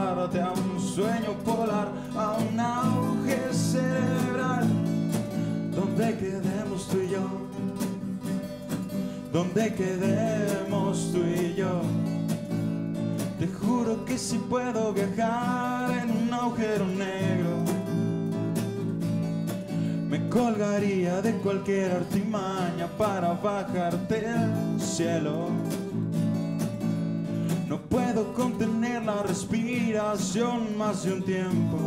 llevarte a un sueño polar, a un auge cerebral, donde quedemos tú y yo, donde quedemos tú y yo. Te juro que si puedo viajar en un agujero negro, me colgaría de cualquier artimaña para bajarte al cielo. No puedo contener la respiración más de un tiempo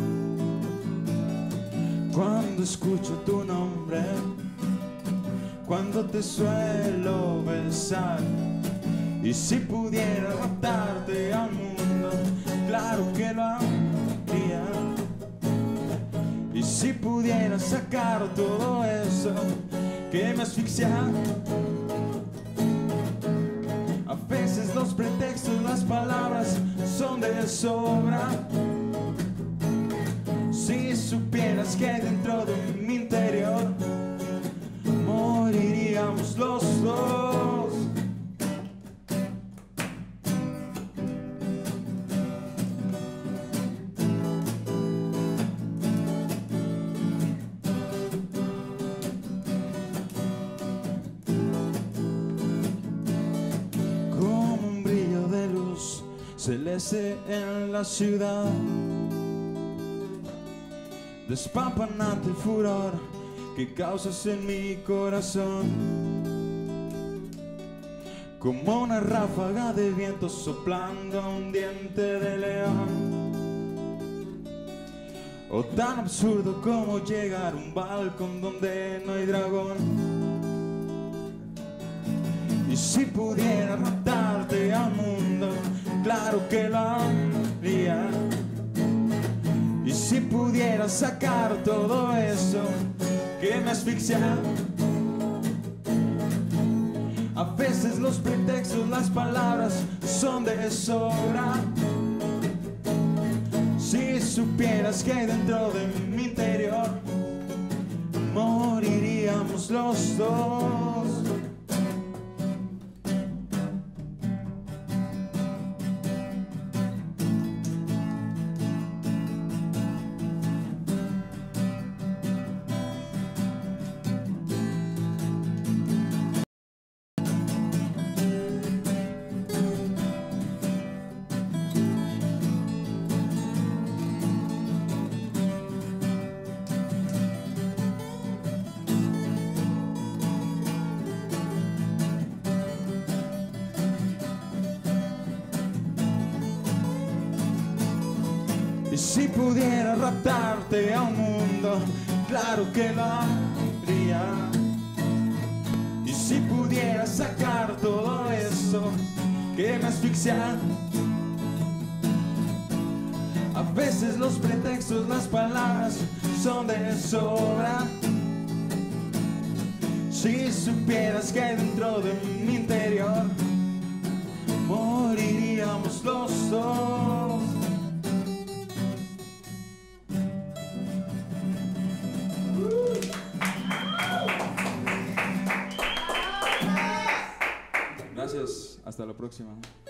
cuando escucho tu nombre, cuando te suelo besar. Y si pudiera raptarte al mundo, claro que lo haría. Y si pudiera sacar todo eso que me asfixia. A veces los pretextos, las palabras son de sobra. Si supieras que dentro de mi interior moriríamos los dos. Celeste en la ciudad, despampanante el furor que causas en mi corazón, como una ráfaga de viento soplando a un diente de león, o tan absurdo como llegar a un balcón donde no hay dragón. Y si pudiera raptarte al mundo, claro que lo haría. Y si pudiera sacar todo eso que me asfixia. A veces los pretextos, las palabras son de sobra. Si supieras que dentro de mi interior moriríamos los dos. Y si pudiera raptarte a un mundo, claro que lo haría. Y si pudiera sacar todo eso que me asfixia. A veces los pretextos, las palabras son de sobra. Si supieras que dentro de mi interior moriríamos los dos. Gracias, hasta la próxima.